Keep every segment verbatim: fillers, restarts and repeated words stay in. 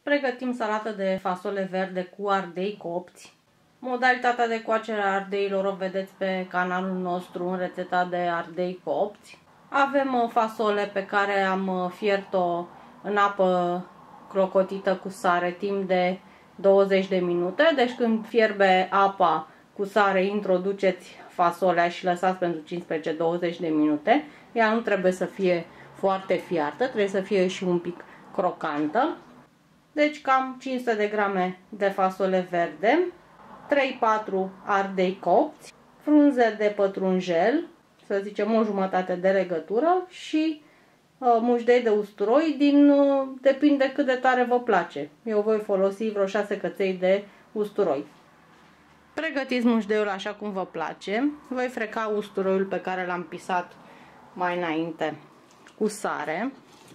Pregătim salată de fasole verde cu ardei copți. Modalitatea de coacere a ardeilor o vedeți pe canalul nostru în rețeta de ardei copți. Avem o fasole pe care am fiert-o în apă clocotită cu sare timp de douăzeci de minute. Deci când fierbe apa cu sare, introduceți fasolea și lăsați pentru cincisprezece douăzeci de minute. Ea nu trebuie să fie foarte fiartă, trebuie să fie și un pic crocantă. Deci cam cinci sute de grame de fasole verde, trei patru ardei copți, frunze de pătrunjel, să zicem o jumătate de legătură și uh, mușdei de usturoi, din, uh, depinde cât de tare vă place. Eu voi folosi vreo șase căței de usturoi. Pregătiți mușdeiul așa cum vă place. Voi freca usturoiul pe care l-am pisat mai înainte cu sare.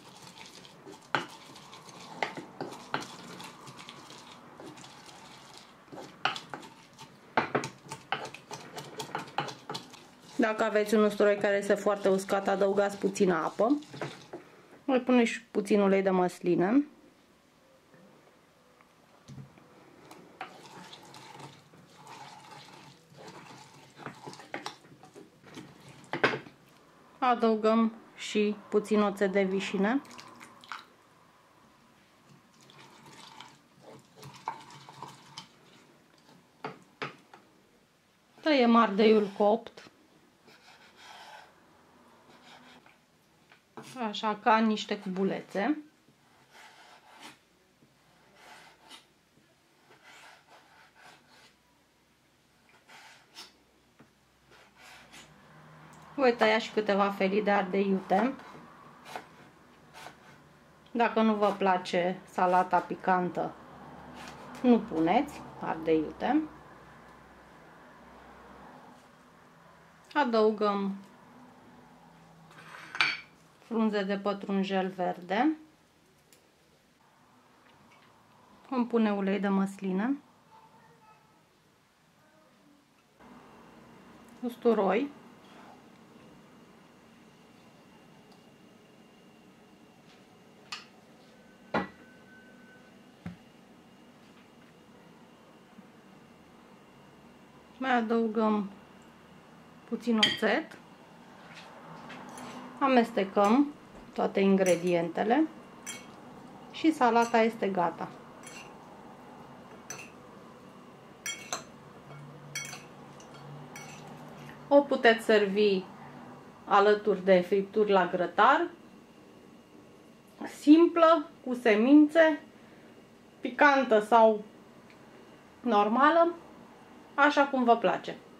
Dacă aveți un usturoi care este foarte uscat, adăugați puțină apă. Voi pune și puțin ulei de măsline. Adăugăm și puțin oțet de vișine. Tăiem ardeiul copt. Așa, ca niște cubulețe. Voi tăia și câteva felii de ardei iute. Dacă nu vă place salata picantă, nu puneți ardei iute. Adăugăm frunze de pătrunjel verde. Îmi pune ulei de măsline, usturoi, mai adăugăm puțin oțet. Amestecăm toate ingredientele și salata este gata. O puteți servi alături de fripturi la grătar, simplă, cu semințe, picantă sau normală, așa cum vă place.